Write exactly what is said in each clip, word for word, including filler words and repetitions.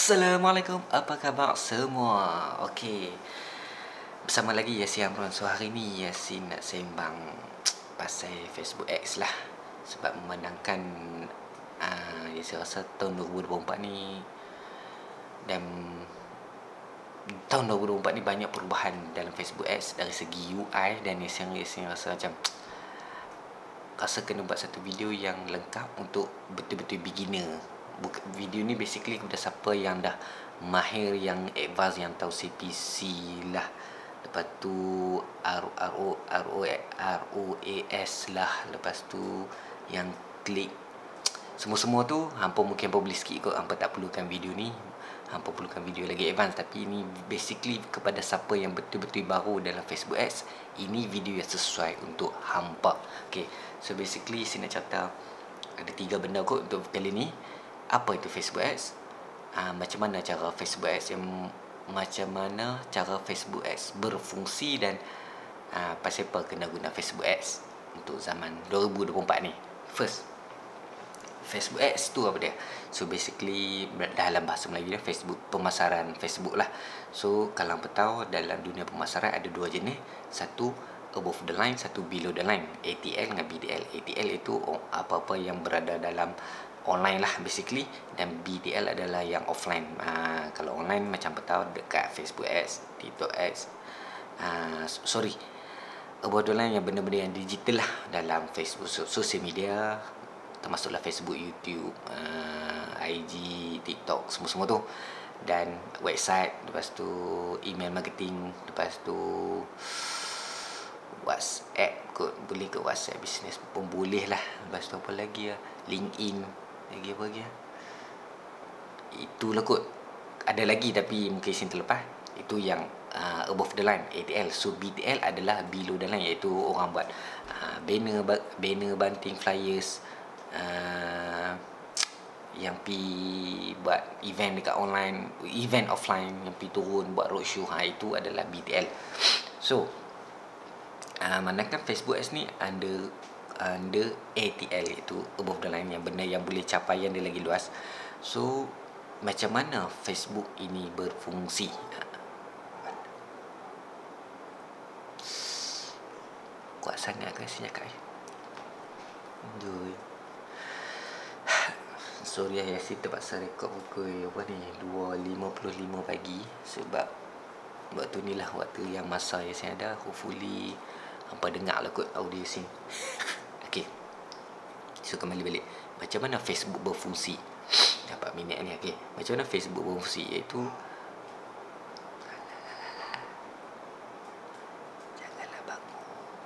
Assalamualaikum, apa khabar semua? Okey, bersama lagi Yasin Amron. So hari ni Yasin nak sembang pasal Facebook X lah. Sebab memandangkan uh, Yasin rasa tahun dua ribu dua puluh empat ni, dan tahun dua ribu dua puluh empat ni banyak perubahan dalam Facebook X dari segi U I. Dan Yasin, Yasin rasa macam rasa kena buat satu video yang lengkap untuk betul-betul beginner. Video ni basically kepada siapa yang dah mahir, yang advance, yang tahu C P C lah, lepas tu R O R O R O A S lah, lepas tu yang klik semua-semua tu hampa mungkin hampa boleh skip kot, hampa tak perlukan video ni, hampa perlukan video lagi advance. Tapi ini basically kepada siapa yang betul-betul baru dalam Facebook Ads, ini video yang sesuai untuk hampa. Okay, so basically saya nak cerita ada tiga benda kot untuk kali ni. Apa itu Facebook Ads? Uh, macam mana cara Facebook Ads yang macam mana cara Facebook Ads berfungsi, dan uh, pasal apa kena guna Facebook Ads untuk zaman dua ribu dua puluh empat ni. First, Facebook Ads tu apa dia? So basically dalam bahasa Melayu dia Facebook, pemasaran Facebook lah. So kalau apa tahu dalam dunia pemasaran ada dua jenis, satu above the line, satu below the line, A T L dengan B T L. A T L itu apa-apa yang berada dalam online lah basically, dan B T L adalah yang offline. Uh, kalau online macam tahu dekat Facebook Ads, TikTok Ads, uh, sorry, above the line yang benda-benda yang digital lah dalam Facebook, sosial media, termasuklah Facebook, YouTube, uh, I G, TikTok, semua-semua tu, dan website, lepas tu email marketing, lepas tu WhatsApp kot, boleh ke WhatsApp business pun boleh lah. Lepas tu apa lagi ya, LinkedIn lagi, apa lagi ya, itulah kot. Ada lagi tapi mungkin sini terlepas. Itu yang uh, above the line, A T L. So B T L adalah below the line, iaitu orang buat uh, banner, banner, banting, flyers, uh, yang pi buat event dekat online, event offline, yang pi turun buat roadshow, ha, itu adalah B T L. So uh, manakah Facebook Ads ni under under A T L, iaitu above the line, yang benda yang boleh capaian dia lagi luas. So macam mana Facebook ini berfungsi? Kuat sangat ke saya cakap ni? Aduh. Sorry ya, saya terpaksa rekod pukul apa ni, dua lima puluh lima pagi. Sebab waktu ni lah waktu yang masa yang saya ada. Hopefully hampa dengar lah kot audio sini. Okay, so kembali balik, macam mana Facebook berfungsi. Dapat minit ni. Okay, macam mana Facebook berfungsi, iaitu janganlah bangun.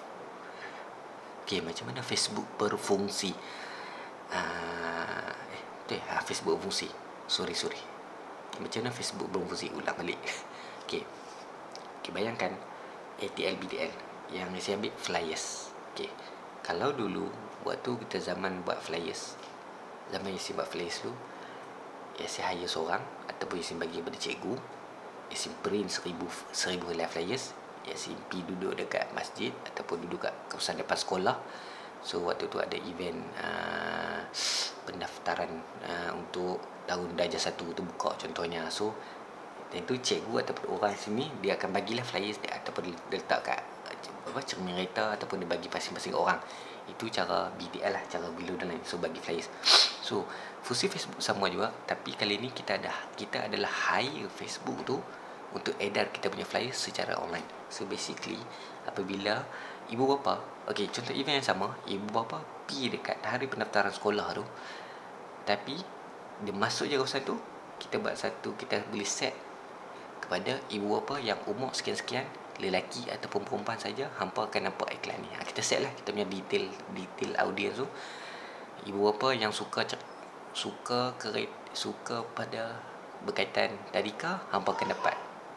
Okay, macam mana Facebook berfungsi. uh, Eh, betul ha, Facebook berfungsi. Sorry, sorry Macam mana Facebook berfungsi, ulang balik. Okay, okay, bayangkan A T L, B T L yang saya ambil flyers. Okay, kalau dulu waktu kita zaman buat flyers, zaman Yasin buat flyers tu, Yasin hire seorang ataupun Yasin bagi kepada cikgu, Yasin print seribu seribu helai flyers, Yasin pergi duduk dekat masjid ataupun duduk kat kawasan depan sekolah. So waktu tu ada event uh, pendaftaran uh, untuk tahun darjah satu tu buka contohnya. So dan tu cikgu ataupun orang sini dia akan bagilah flyers dia, ataupun dia letak kat apa, cermin kereta, ataupun dia bagi masing-masing orang. Itu cara B T L lah, cara below the line. So bagi flyers. So fungsi Facebook sama juga, tapi kali ni kita dah kita adalah hire Facebook tu untuk edar kita punya flyers secara online. So basically apabila ibu bapa, okey, contoh event yang sama, ibu bapa pergi dekat hari pendaftaran sekolah tu, tapi dia masuk je kawasan tu, kita buat satu, kita boleh set kepada ibu bapa yang umur sekian-sekian, lelaki ataupun perempuan saja, hampa akan nampak iklan ni. Ha, kita set lah kita punya detail detail audience tu. Ibu bapa yang suka suka keret, suka pada berkaitan tadika, hampa akan dapat.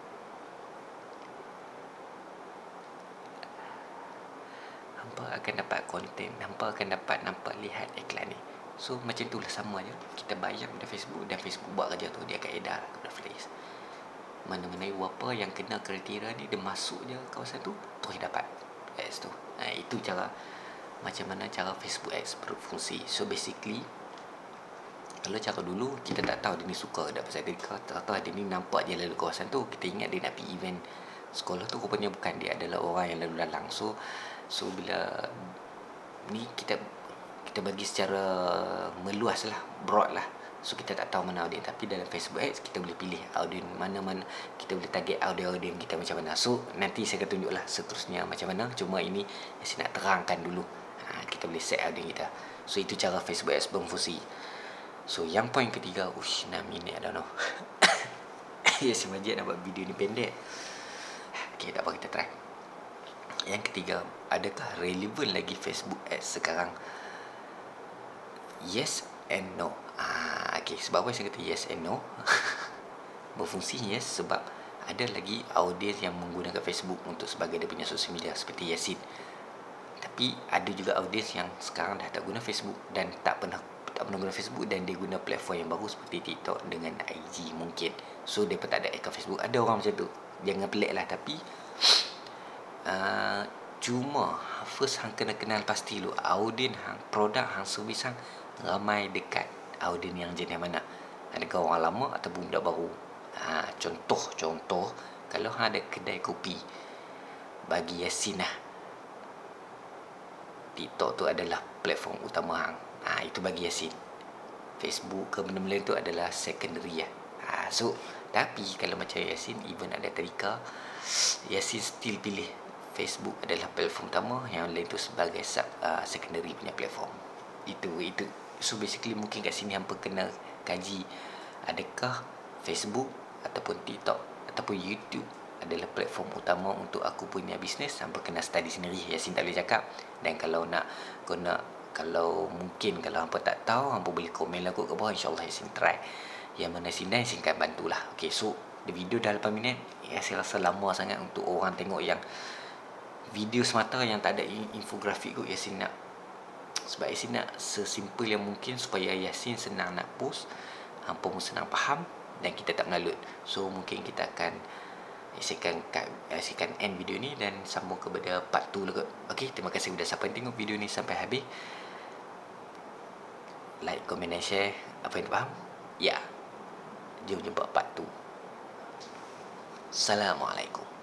Hampa akan dapat konten, hampa akan dapat nampak lihat iklan ni. So macam itulah, sama je. Kita bayar pada Facebook, dan Facebook buat kerja tu, dia akan edar kepada flyers. Mana-mana ibu bapa yang kena kriteria ni, dia masuk je kawasan tu, terus dapat ads tu. Ha, itu cara macam mana cara Facebook Ads berfungsi. So basically Kalau cara dulu kita tak tahu dia ni suka tak pasal tadika, tak tahu dia ni nampak je lalu kawasan tu, kita ingat dia nak pergi event sekolah tu, rupanya bukan, dia adalah orang yang lalu lalang. So so bila ni kita kita bagi secara meluas lah, broad lah. So kita tak tahu mana audience, tapi dalam Facebook Ads kita boleh pilih audience mana-mana, kita boleh target audience kita macam mana. So nanti saya akan tunjuklah seterusnya macam mana, cuma ini saya nak terangkan dulu. Ha, kita boleh set audience kita. So itu cara Facebook Ads berfungsi. So yang poin ketiga, ush enam minit, I don't know. Ya si Majid nak buat video ni pendek. Okay, tak apa, kita try. Yang ketiga, adakah relevan lagi Facebook Ads sekarang? Yes and no. Ah, okay, sebab apa saya kata yes and no? Berfungsi yes sebab ada lagi audiens yang menggunakan Facebook untuk sebagai dia punya sosial media seperti Yasin. Tapi ada juga audiens yang sekarang dah tak guna Facebook dan tak pernah tak pernah guna Facebook, dan dia guna platform yang baru seperti TikTok dengan I G mungkin. So dia pun tak ada account Facebook. Ada orang macam tu. Jangan pelik lah, tapi uh, cuma first hang kena kenal pasti lu audiens hang, produk hang, servis hang ramai dekat audiens yang jenis mana. Adakah orang lama ataupun budak baru. Ha, contoh contoh kalau hang ada kedai kopi, bagi Yasin lah TikTok tu adalah platform utama hang. Ha, itu bagi Yasin. Facebook ke benda-benda tu adalah secondary lah. Ha, so tapi kalau macam Yasin, even ada tadika, Yasin still pilih Facebook adalah platform utama, yang lain tu sebagai sub, uh, secondary punya platform. Itu itu so basically mungkin kat sini hampa kena kaji adakah Facebook ataupun TikTok ataupun YouTube adalah platform utama untuk aku punya bisnes. Hampa kena study sendiri, Yasin tak boleh cakap. Dan kalau nak kau nak kalau mungkin kalau hampa tak tahu, hampa boleh komen lah kot ke bawah, insyaAllah Yasin try. Yang mana Yasin dan Yasin akan bantulah. Okay, so the video dah lapan minit. Ya, saya rasa lama sangat untuk orang tengok yang video semata yang tak ada infografik kot. Yasin nak, sebab Yasin nak sesimpel yang mungkin supaya Yasin senang nak post, hampa pun senang faham dan kita tak menalut. So mungkin kita akan Yasin akan, Yasin akan end video ni dan sambung kepada part dua lah kot. Okay, terima kasih sudah sampai tengok video ni sampai habis. Like, komen dan share. Apa yang faham? Ya, jom jumpa part dua. Assalamualaikum.